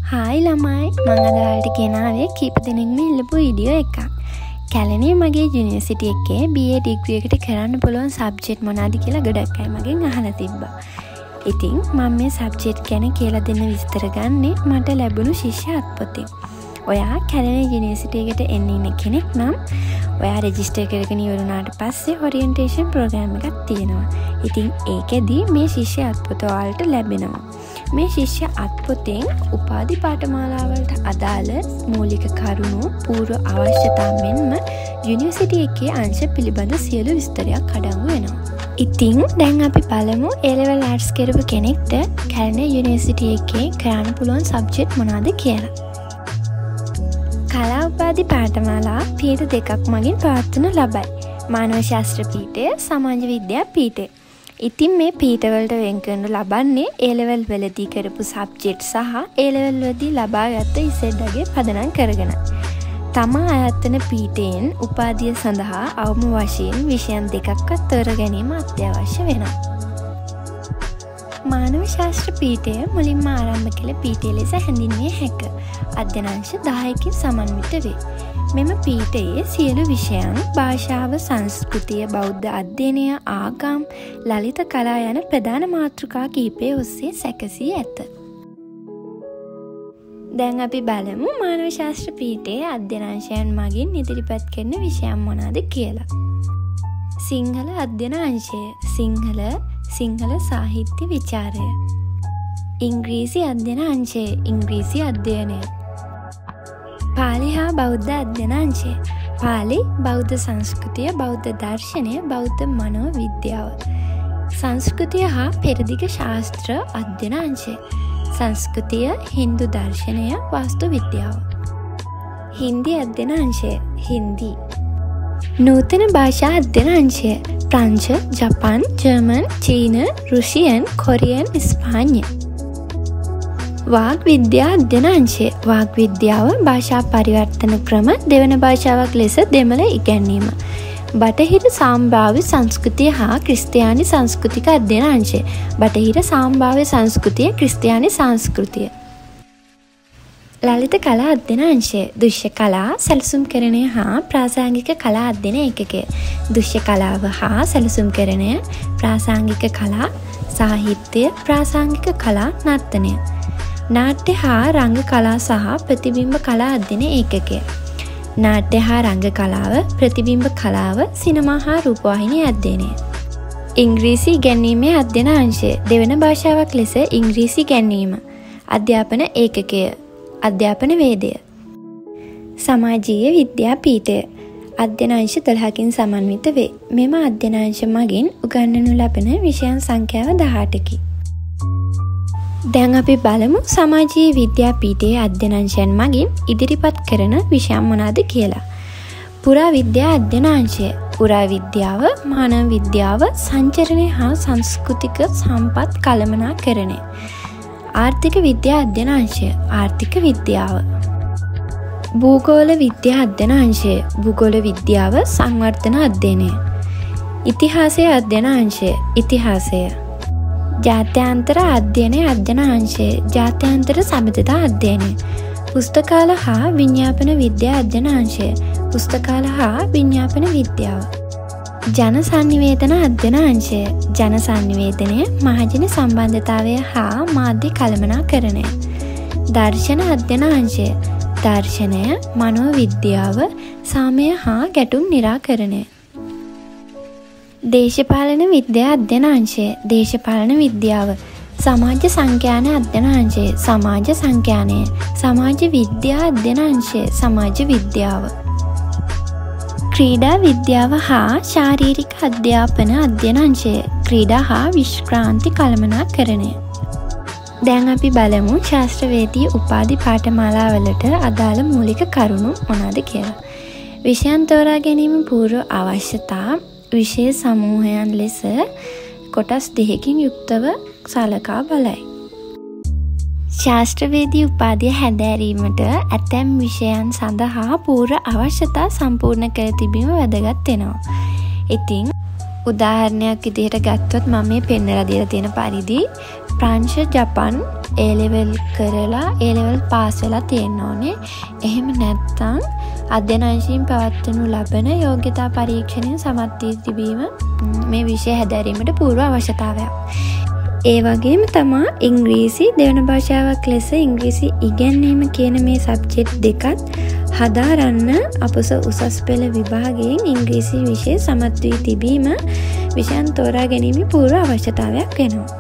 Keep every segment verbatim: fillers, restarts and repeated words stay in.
Hi ළමයි මම අද ඔයාලට ගෙනාවේ කීප දෙනෙක්ම ඉල්ලපු වීඩියෝ එකක්. කැලණියේ මගේ යුනිවර්සිටි එකේ බී ඒ ඩිග්‍රී එකට කරන්න පුළුවන් සබ්ජෙක්ට් මොනවාද කියලා ගොඩක් අය මගෙන් අහලා තිබ්බා. ඉතින් මම මේ සබ්ජෙක්ට් ගැන කියලා දෙන්න විස්තර ගන්නේ මට ලැබුණු ශිෂ්‍ය අත්පොතෙන්. ඔයා කැලණියේ යුනිවර්සිටි එකට එන්න ඉන්න කෙනෙක් නම් ඔයා රෙජිස්ටර් කරගෙන ඉවරුණාට පස්සේ ඔරියන්ටේෂන් ප්‍රෝග්‍රෑම් එකක් තියෙනවා. ඉතින් ඒකෙදී මේ ශිෂ්‍ය අත්පොත ඔයාලට ලැබෙනවා. මේ ශිෂ්‍ය අත්පොතෙන් උපාධි පාඨමාලාවලට අදාළ මූලික කරුණු පූර්ව අවශ්‍යතා මෙන්ම යුනිවර්සිටි එකේ අංශ පිළිබඳ සියලු විස්තරයක් අඩංගු වෙනවා. ඉතින් දැන් අපි බලමු A level arts කරපු කෙනෙක්ට කැලණියේ යුනිවර්සිටි එකේ කරන්න පුළුවන් සබ්ජෙක්ට් මොනවාද කියලා. කලා උපාධි පාඨමාලා පීඨ දෙකක් මගින් පවත්වනු ලබයි. මානව ශාස්ත්‍ර පීඨය, සමාජ විද්‍යා පීඨය. ඉතින් මේ පීඨවලට වෙන් කරනු ලබන්නේ A level වලදී කරපු සබ්ජෙක්ට් සහ A level වලදී ලබාගත් ඉසෙඩ්ගේ පදනම් කරගෙන. තමා ආයතන පීඨයෙන් උපාධිය සඳහා අවම වශයෙන් විෂයන් දෙකක්වත් තෝරා ගැනීම අත්‍යවශ්‍ය වෙනවා. මානව ශාස්ත්‍ර පීඨය මුලින්ම ආරම්භ කළ පීඨය ලෙස හැඳින්විය හැක. අධ්‍යනාංශ දහයකින් සමන්විත වේ. මෙම පීඨයේ සියලු විෂයන් භාෂාව, සංස්කෘතිය, බෞද්ධ අධ්‍යයනය, ආගම්, ලලිත කලා යන ප්‍රධාන මාතෘකා කිහිපය ඔස්සේ සැකසී ඇත. දැන් අපි බලමු මානව ශාස්ත්‍ර පීඨයේ අධ්‍යනාංශයන් මගින් ඉදිරිපත් කරන විෂයන් මොනවාද කියලා. සිංහල අධ්‍යයන අංශය, සිංහල සිංහල සාහිත්‍ය විචාරය. ඉංග්‍රීසි අධ්‍යයන අංශය, ඉංග්‍රීසි අධ්‍යයනය. පාලි හා බෞද්ධ අධ්‍යයන අංශය, පාලි බෞද්ධ සංස්කෘතිය, බෞද්ධ දර්ශනය, බෞද්ධ මනෝ විද්‍යාව. සංස්කෘතිය හා පෙරදිග ශාස්ත්‍ර අධ්‍යයන අංශය, සංස්කෘතිය, හින්දු දර්ශනය, වාස්තු විද්‍යාව. හින්දි අධ්‍යයන අංශය, හින්දි. නූතන භාෂා අධ්‍යයන අංශය, ප්‍රංශ, ජපන්, ජර්මන්, චීන, රුසියන්, කොරියන්, ස්පාඤ්ඤ. වාග් විද්‍යා අධ්‍යයන අංශය, වාග් විද්‍යාව, භාෂා පරිවර්තන ක්‍රම, දෙවන භාෂාවක් ලෙස දෙමළ ඉගැන්වීම. බටහිර සාම්භාව්‍ය සංස්කෘතිය හා ක්‍රිස්තියානි සංස්කෘතික අධ්‍යයන අංශය, බටහිර සාම්භාව්‍ය සංස්කෘතිය, ක්‍රිස්තියානි සංස්කෘතිය. ලලිත කලා අධ්‍යයන අංශය, දෘශ්‍ය කලා, සැලසුම්කරණය හා ප්‍රාසංගික කලා අධ්‍යයන ඒකකය. දෘශ්‍ය කලාව හා සැලසුම්කරණය, ප්‍රාසංගික කලා, සාහිත්‍ය, ප්‍රාසංගික කලා, නර්තනය. නාට්‍ය හා රංග කලා සහ ප්‍රතිබිම්බ කලා අධ්‍යයන ඒකකය. නාට්‍ය හා රංග කලාව, ප්‍රතිබිම්බ කලාව, සිනමා හා රූපවාහිනී අධ්‍යයනය. ඉංග්‍රීසි ඉගැන්වීමේ අධ්‍යයන අංශය, දෙවන භාෂාවක් ලෙස ඉංග්‍රීසි ඉගැන්වීම. අධ්‍යාපන ඒකකය, අධ්‍යාපන වේදය. සමාජීය විද්‍යා පීඨය අධ්‍යනාංශ දොළහකින් සමන්විත වේ. මෙම අධ්‍යනාංශ මගින් උගන්වනු ලබන විෂයන් සංඛ්‍යාව දහඅටකි. දැන් අපි බලමු සමාජීය විද්‍යා පීඨයේ අධ්‍යනාංශයන් මගින් ඉදිරිපත් කරන විෂයන් මොනවාද කියලා. පුරා විද්‍යා අධ්‍යනාංශය, පුරා විද්‍යාව, මානව විද්‍යාව, සංචරණය හා සංස්කෘතික සම්පත් කළමනාකරණය. ආර්ථික විද්‍යා අධ්‍යනාංශය, ආර්ථික විද්‍යාව. භූගෝල විද්‍යා අධ්‍යනාංශය, භූගෝල විද්‍යාව, සංවර්ධන අධ්‍යයනය. ඉතිහාසය අධ්‍යනාංශය, ඉතිහාසය. ජාත්‍යන්තර අධ්‍යයනය අධ්‍යනාංශය, ජාත්‍යන්තර සබඳතා අධ්‍යයනය. පුස්තකාල හා විඤ්ඤාපන විද්‍යා අධ්‍යනාංශය, පුස්තකාල හා විඤ්ඤාපන විද්‍යාව. ජන සංනිවේදන අධ්‍යනාංශය, ජන සංනිවේදනය, මහජන සම්බන්ධතාවය හා මාධ්‍ය කළමනාකරණය. දර්ශන අධ්‍යනාංශය, දර්ශනය, මනෝ විද්‍යාව, සාමය හා ගැටුම් නිරාකරණය. දේශපාලන විද්‍යා අධ්‍යනාංශය, දේශපාලන විද්‍යාව. සමාජ සංඛ්‍යාන අධ්‍යනාංශය, සමාජ සංඛ්‍යානය. සමාජ විද්‍යා අධ්‍යනාංශය, සමාජ විද්‍යාව. ක්‍රීඩා විද්‍යාව හා ශාරීරික අධ්‍යාපන අධ්‍යනාංශය, ක්‍රීඩා හා විශ්‍රාන්ති කළමනාකරණය. දැන් අපි බලමු ශාස්ත්‍රවේදී උපාධි පාඨමාලාවලට අදාළ මූලික කරුණු මොනවාද කියලා. විෂයන් තෝරා ගැනීම පූර්ව අවශ්‍යතා විෂය සමූහයන් ලෙස කොටස් දෙකකින් යුක්තව සලකා බලයි. ශාස්ත්‍රවේදී උපාධිය හැදෑරීමට ඇතැම් විෂයන් සඳහා පූර්ව අවශ්‍යතා සම්පූර්ණ කර තිබීම වැදගත් වෙනවා. ඉතින් උදාහරණයක් විදිහට ගත්තොත් මම මේ පෙන්වලා දීලා තියෙන පරිදි ප්‍රංශ, ජපන්, A level කරලා A level පාස් වෙලා තියෙන්න ඕනේ. එහෙම නැත්නම් අධ්‍යයන අංශයෙන් පවත්වනු ලබන යෝග්‍යතා පරීක්ෂණයෙන් සමත් වී තිබීම මේ විෂය හැදෑරීමට පූර්ව අවශ්‍යතාවයක්. ඒ වගේම තමා ඉංග්‍රීසි දෙවන භාෂාවක් ලෙස ඉංග්‍රීසි ඉගැන්වීම කියන මේ සබ්ජෙක්ට් දෙකත් හදාරන්න අපොස උසස් පෙළ විභාගයෙන් ඉංග්‍රීසි විෂය සමත් වී තිබීම විෂයන් තෝරා ගැනීම පූර්ව අවශ්‍යතාවයක් වෙනවා.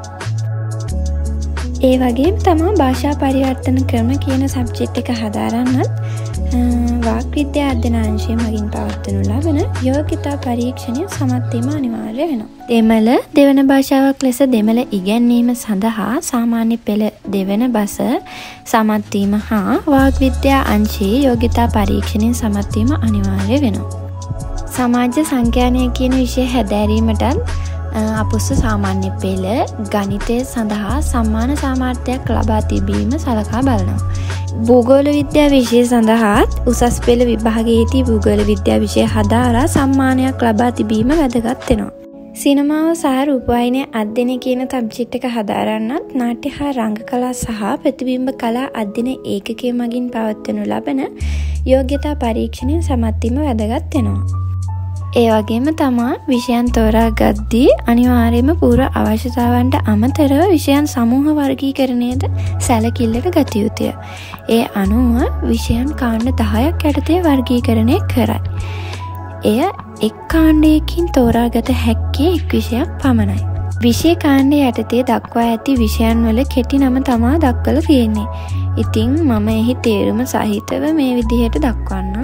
ඒ වගේම තමා භාෂා පරිවර්තන ක්‍රම කියන සබ්ජෙක්ට් එක හදාරන්නත් වාක් විද්‍යා අධ්‍යයන අංශය මගින් පවත්වනු ලබන යෝග්‍යතා පරීක්ෂණය සමත් වීම අනිවාර්ය වෙනවා. දෙමළ දෙවන භාෂාවක් ලෙස දෙමළ ඉගැන්වීම සඳහා සාමාන්‍ය පෙළ දෙවන බස සමත් වීම හා වාක් විද්‍යා අංශයේ යෝග්‍යතා පරීක්ෂණයෙන් සමත් වීම අනිවාර්ය වෙනවා. සමාජ සංඛ්‍යානය කියන විෂය හැදෑරීමටත් අපොස්ස සාමාන්‍ය පෙළ ගණිතය සඳහා සම්මාන සාමාර්ථයක් ලබා තිබීම සලකා බලනවා. භූගෝල විද්‍යා විෂය සඳහාත් උසස් පෙළ විභාගයේදී භූගෝල විද්‍යා විෂය හදාරා සම්මානයක් ලබා තිබීම වැදගත් වෙනවා. සිනමාව සහ රූපවාහිනිය අධ්‍යයනය කියන සබ්ජෙක්ට් එක හදාරන්නත් නාට්‍ය හා රංග කලා සහ ප්‍රතිබිම්බ කලා අධ්‍යයන ඒකකය මගින් පවත්වනු ලබන යෝග්‍යතා පරීක්ෂණයෙන් සමත් වීම වැදගත් වෙනවා. ඒ වගේම තමා විෂයන් තෝරා ගද්දී අනිවාර්යයෙන්ම පූර්ව අවශ්‍යතාවන්ට අමතරව විෂයන් සමූහ වර්ගීකරණයද සැලකිල්ලට ගත යුතුය. ඒ අනුව විෂයන් කාණ්ඩ දහයක් යටතේ වර්ගීකරණය කරයි. එය එක් කාණ්ඩයකින් තෝරාගත හැක්කේ එක් විෂයක් පමණයි. විෂය කාණ්ඩ යටතේ දක්වා ඇති විෂයන් වල කෙටි නම තමා දක්වලා තියෙන්නේ. ඉතින් මම එහි තේරුම සහිතව මේ විදිහට දක්වන්නම්.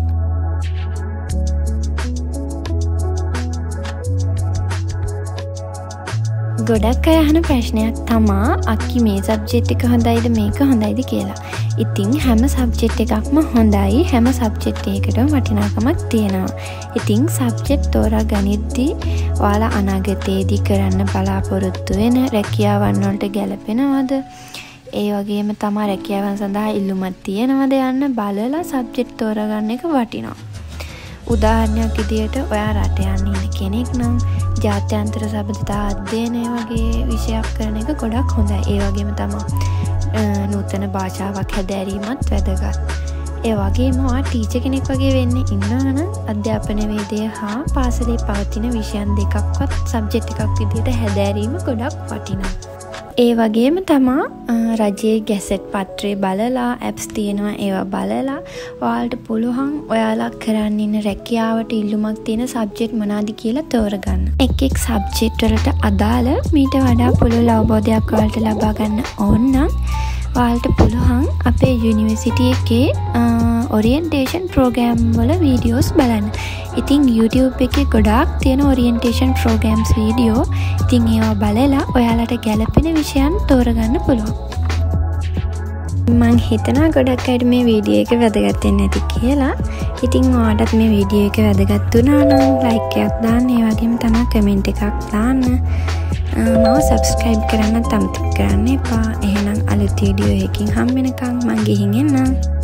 ගොඩක් අය අහන ප්‍රශ්නයක් තමා අක්කි මේ සබ්ජෙක්ට් එක හොඳයිද මේක හොඳයිද කියලා. ඉතින් හැම සබ්ජෙක්ට් එකක්ම හොඳයි. හැම සබ්ජෙක්ට් එකකටම වටිනාකමක් තියෙනවා. ඉතින් සබ්ජෙක්ට් තෝරා ගනිද්දී ඔයාලා අනාගතයේදී කරන්න බලාපොරොත්තු වෙන රැකියාවන් වලට ගැලපෙනවද? ඒ වගේම තමා රැකියාවන් සඳහා ඉල්ලුමක් තියෙනවද යන්න බලලා සබ්ජෙක්ට් තෝරා ගන්න එක වටිනවා. උදාහරණයක් විදියට ඔයා රට යන්න ඉන්න කෙනෙක් නම් ජාත්‍යන්තර සබඳතා අධ්‍යයනය වගේ විෂයක් කරන එක ගොඩක් හොඳයි. ඒ වගේම තමයි නූතන භාෂාවක් හැදෑරීමත් වැදගත්. ඒ වගේම ඔයා ටීචර් කෙනෙක් වගේ වෙන්න ඉන්නවා නම් අධ්‍යාපන වේදය හා පාසලේ පවතින විෂයන් දෙකක්වත් සබ්ජෙක්ට් එකක් විදියට හැදෑරීම ගොඩක් වටිනවා. ඒ වගේම තමා රජයේ ගැසට් පත්‍රය බලලා ඇප්ස් තියෙනවා ඒවා බලලා ඔයාලට පුළුවන් ඔයාලා කරන්න ඉන්න රැකියාවට ඉල්ලුමක් තියෙන සබ්ජෙක්ට් මොනවාද කියලා තෝරගන්න. එක් එක් සබ්ජෙක්ට් වලට අදාළ මීට වඩා පුළුල් අවබෝධයක් ඔයාලට ලබා ගන්න ඕන නම් ඔයාලට පුළුවන් අපේ යුනිවර්සිටි එකේ ඔරියන්ටේෂන් ප්‍රෝග්‍රෑම් වල වීඩියෝස් බලන්න. ඉතින් YouTube එකේ ගොඩාක් තියෙන ඔරියන්ටේෂන් ප්‍රෝග්‍රෑම්ස් වීඩියෝ. ඉතින් ඒවා බලලා ඔයාලට ගැළපෙන විෂයන් තෝරගන්න පුළුවන්. මං හිතනවා ගොඩක් අයට මේ වීඩියෝ එක වැදගත් වෙන්නේ නැති කියලා. ඉතින් ඔයාලටත් මේ වීඩියෝ එක වැදගත් වුණා නම් ලයික් එකක් දාන්න, ඒ වගේම තමයි කමෙන්ට් එකක් දාන්න. මම සබ්ස්ක්‍රයිබ් කරන්න අමතක කරන්න එපා. එහෙනම් අලුත් වීඩියෝ එකකින් හම්බ වෙනකන් මං ගිහින් එන්නම්.